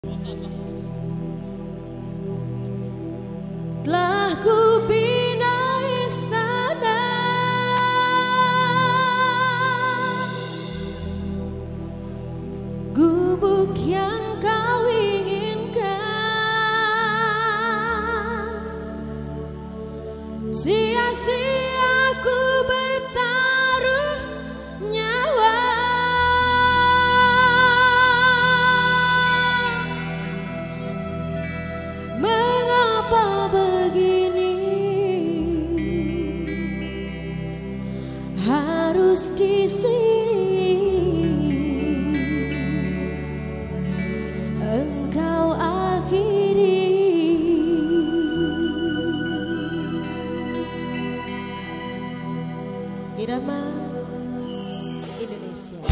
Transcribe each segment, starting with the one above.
Telah ku bina istana gubuk yang kau inginkan, sia-sia ku bertaruh nyawa. Mengapa begini harus di sini engkau akhiri. Irama Indonesia.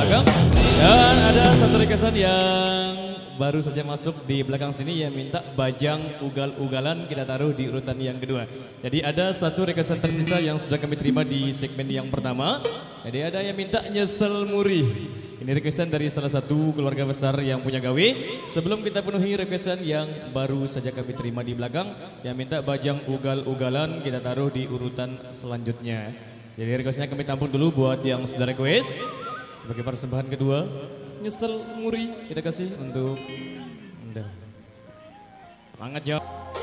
belakang. Dan ada satu requestan yang baru saja masuk di belakang sini yang minta bajang ugal-ugalan kita taruh di urutan yang kedua. Jadi ada satu requestan tersisa yang sudah kami terima di segmen yang pertama. Jadi ada yang minta nyesel muri. Ini requestan dari salah satu keluarga besar yang punya gawe. Sebelum kita penuhi requestan yang baru saja kami terima di belakang, yang minta bajang ugal-ugalan kita taruh di urutan selanjutnya. Jadi requestnya kami tampung dulu buat yang sudah request. Sebagai persembahan kedua, nyesel muri kita kasih untuk Anda. Semangat jawab.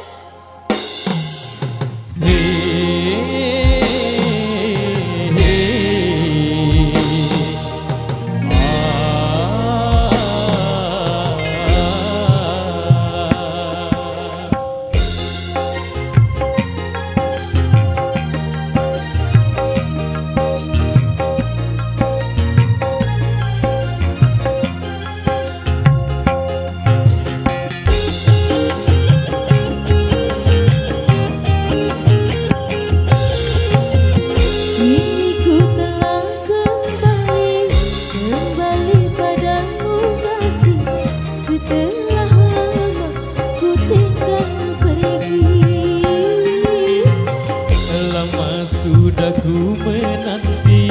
Sudah ku menanti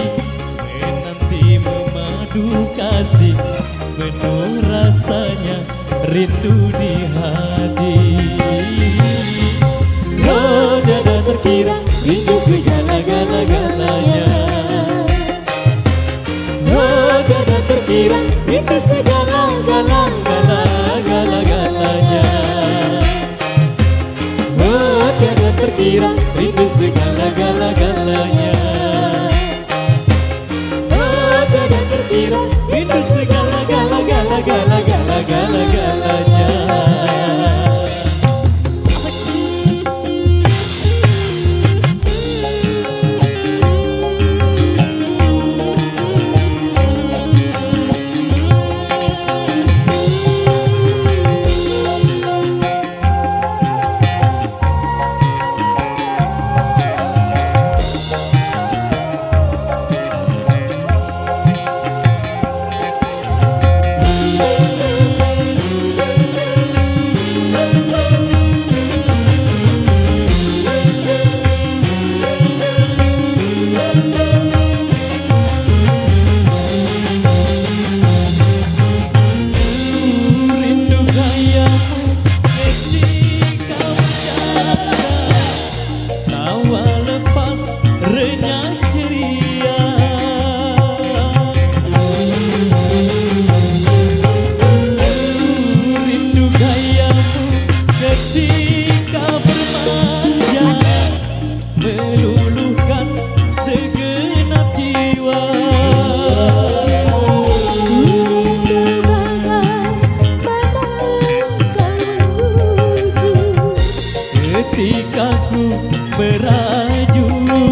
memadu kasih, penuh rasanya rindu di hati. Oh dada terkira rindu segala-galanya. Oh dada terkira rindu segala-galanya. Oh dada terkira rindu segala-galanya. Oh dada terkira rindu segala-galanya. Ketika ku beraju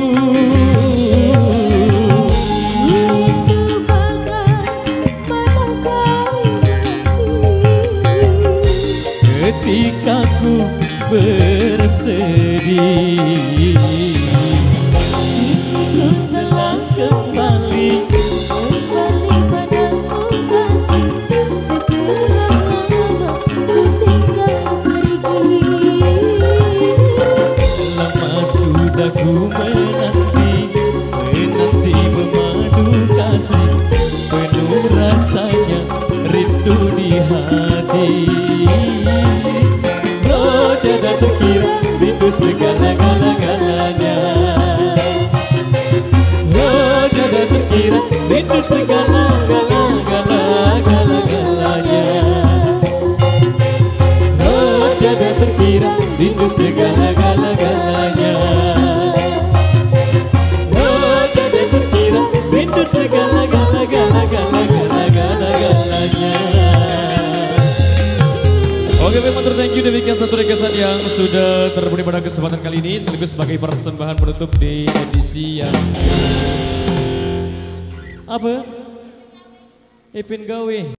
ketika ku bersedih, ku telah kembali padamu kasih. Setelah lama ku tinggal pergi, lama sudah ku menanti memadu kasih, penuh rasanya rindu di hati. Oh dada terkira rindu segala-galanya. Oh dada terkira rindu segala-galanya. Oh dada terkira rindu segala-galanya. Oh dada terkira rindu segala-galanya. Oke, memang thank you, demikian satu requestan yang sudah terbunyi pada kesempatan kali ini sekaligus sebagai persembahan penutup di edisi yang apa? Ipin gawe.